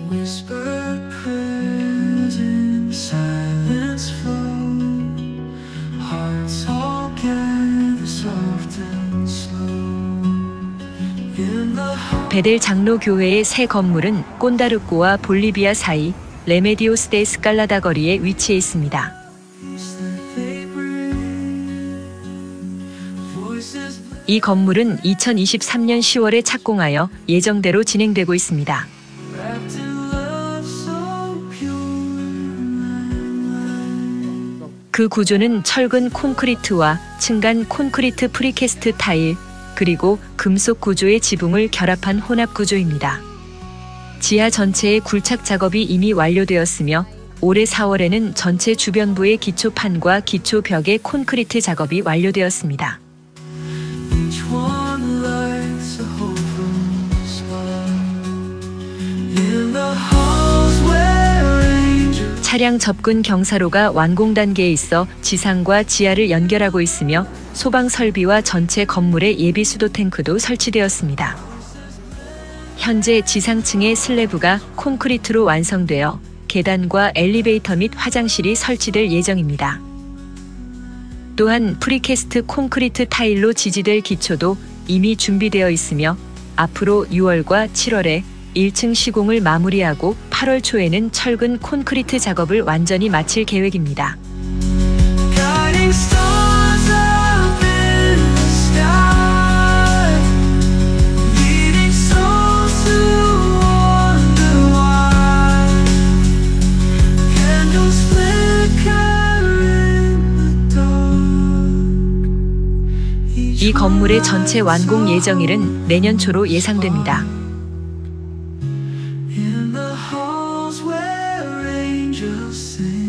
Whispered prayers in silence flow. Hearts all gather soft and slow. In the 베델 장로 교회의 새 건물은 꼰다르꼬와 볼리비아 사이 레메디오스 데 스칼라다 거리에 위치해 있습니다. 이 건물은 2023년 10월에 착공하여 예정대로 진행되고 있습니다. 그 구조는 철근 콘크리트와 층간 콘크리트 프리캐스트 타일, 그리고 금속 구조의 지붕을 결합한 혼합 구조입니다. 지하 전체의 굴착 작업이 이미 완료되었으며 올해 4월에는 전체 주변부의 기초판과 기초벽의 콘크리트 작업이 완료되었습니다. 차량 접근 경사로가 완공 단계에 있어 지상과 지하를 연결하고 있으며 소방 설비와 전체 건물의 예비 수도 탱크도 설치되었습니다. 현재 지상층의 슬래브가 콘크리트로 완성되어 계단과 엘리베이터 및 화장실이 설치될 예정입니다. 또한 프리캐스트 콘크리트 타일로 지지될 기초도 이미 준비되어 있으며 앞으로 6월과 7월에 1층 시공을 마무리하고 8월 초에는 철근 콘크리트 작업을 완전히 마칠 계획입니다. 이 건물의 전체 완공 예정일은 내년 초로 예상됩니다. in the halls where angels sing.